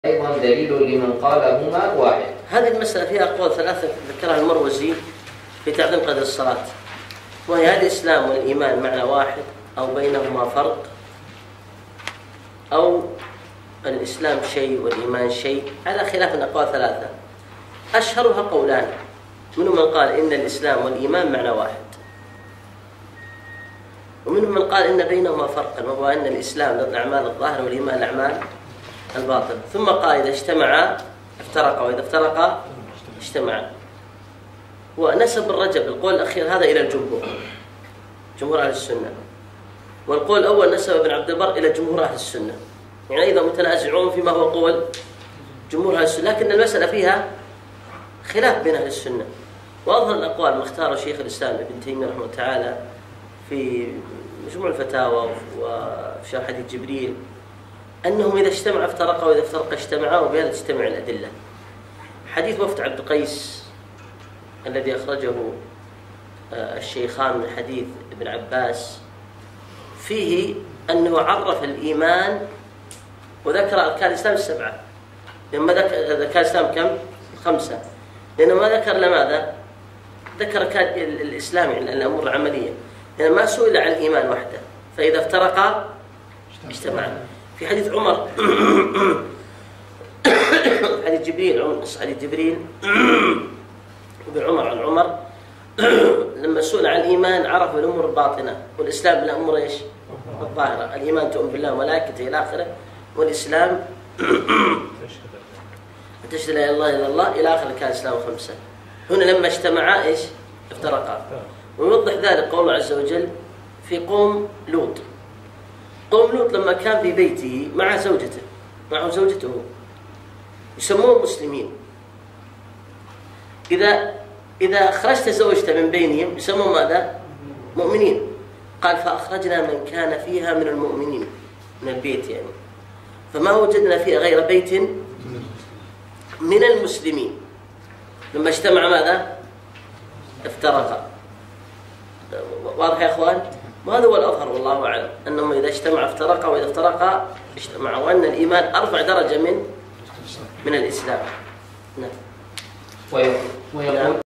أيضا دليل لمن قال هما واحد. هذه المسألة فيها أقوال ثلاثة ذكرها المروزي في تعظيم قدر الصلاة، وهي هل الإسلام والإيمان معنى واحد أو بينهما فرق، أو الإسلام شيء والإيمان شيء، على خلاف الأقوال ثلاثة. أشهرها قولان، منهم من قال إن الإسلام والإيمان معنى واحد، ومنهم من قال إن بينهما فرقا، وهو أن الإسلام للأعمال الظاهرة والإيمان الأعمال الباطن. ثم قال إذا اجتمعا افترقا وإذا افترقا اجتمعا. ونسب الرجب القول الأخير هذا إلى الجمهور، جمهور أهل السنة، والقول الأول نسب ابن عبد البر إلى جمهور أهل السنة، يعني أيضا متنازعون فيما هو قول جمهور أهل السنة، لكن المسألة فيها خلاف بين أهل السنة. وأظهر الأقوال ما اختاره شيخ الإسلام ابن تيمية رحمه الله تعالى في مجموع الفتاوى وفي شرح حديث جبريل أنهم إذا اجتمع افترقا وإذا افترقا اجتمعا، وبهذا تجتمع الأدلة. حديث وفد عبد القيس الذي أخرجه الشيخان من حديث ابن عباس فيه أنه عرف الإيمان وذكر أركان الإسلام السبعة، لما ذكر أركان الإسلام كم؟ 5، لأنه ما ذكر لماذا؟ ذكر الإسلام يعني الأمور العملية، لأنه ما سئل عن الإيمان وحده، فإذا افترقا اجتمعا. في حديث عمر حديث جبريل، حديث جبريل ابن عمر عن عمر لما سئل عن الإيمان عرف بالأمور الباطنة، والإسلام بالأمور إيش؟ الظاهرة. الإيمان تؤمن بالله وملائكته إلى آخره، والإسلام تشهد لا إله إلا الله إلى آخر كان الإسلام 5. هنا لما اجتمعا إيش؟ افترقا. ويوضح ذلك قول الله عز وجل في قوم لوط. قوم لوط لما كان في بيته مع زوجته يسموهم مسلمين، إذا خرجت زوجت من بينهم يسموهم ماذا؟ مؤمنين. قال فأخرجنا من كان فيها من المؤمنين، من البيت يعني، فما وجدنا فيها غير بيت من المسلمين. لما اجتمع ماذا؟ افترقا. واضح يا أخوان؟ وهذا هو الأظهر والله أعلم، أنهم إذا اجتمع افترقا وإذا افترقا اجتمعا، وأن الإيمان أرفع درجة من الإسلام. نعم. ويقول